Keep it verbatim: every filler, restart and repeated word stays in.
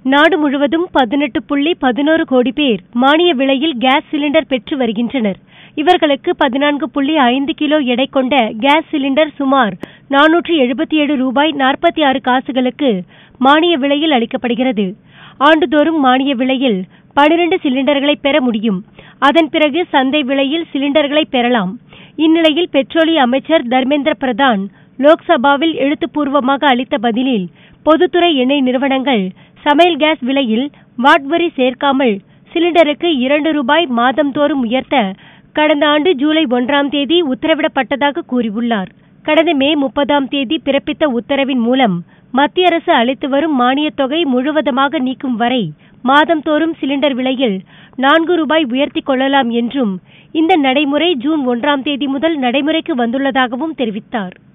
நாடு முழுவதும் பதினெட்டு புள்ளி பதினொரு கோடி பேர் மானிய விலையில் கேஸ் சிலிண்டர் பெற்று வருகின்றனர். இவர்களுக்கு பதினான்கு புள்ளி ஐந்து கிலோ எடை கொண்ட கேஸ் சிலிண்டர் சுமார் நானூற்று எழுபத்தி ஏழு ரூபாய் நாற்பத்தி ஆறு காசுகளுக்கு மானிய விலையில் அளிக்கப்படுகிறது. ஆண்டுதோறும் மானிய விலையில் பனிரண்டு சிலிண்டர்களை பெற முடியும். அதன் பிறகு சந்தை விலையில் சிலிண்டர்களை பெறலாம். இந்நிலையில் பெட்ரோலிய அமைச்சர் தர்மேந்திர பிரதான் லோக்சபாவில் எழுத்துப்பூர்வமாக அளித்த பதிலில் பொதுத்துறை எண்ணெய் நிறுவனங்கள் சமையல் கேஸ் விலையில் வாட் வரி சேர்க்காமல் சிலிண்டருக்கு இரண்டு ரூபாய் மாதம்தோறும் உயர்த்த கடந்த ஆண்டு ஜூலை ஒன்றாம் தேதி உத்தரவிடப்பட்டதாக கூறியுள்ளார். கடந்த மே முப்பதாம் தேதி பிறப்பித்த உத்தரவின் மூலம் மத்திய அரசு அளித்து வரும் மானியத் தொகை முழுவதுமாக நீக்கும் வரை மாதம்தோறும் சிலிண்டர் விலையில் நான்கு ரூபாய் உயர்த்திக் கொள்ளலாம் என்றும் இந்த நடைமுறை ஜூன் ஒன்றாம் தேதி முதல் நடைமுறைக்கு வந்துள்ளதாகவும் தெரிவித்தார்.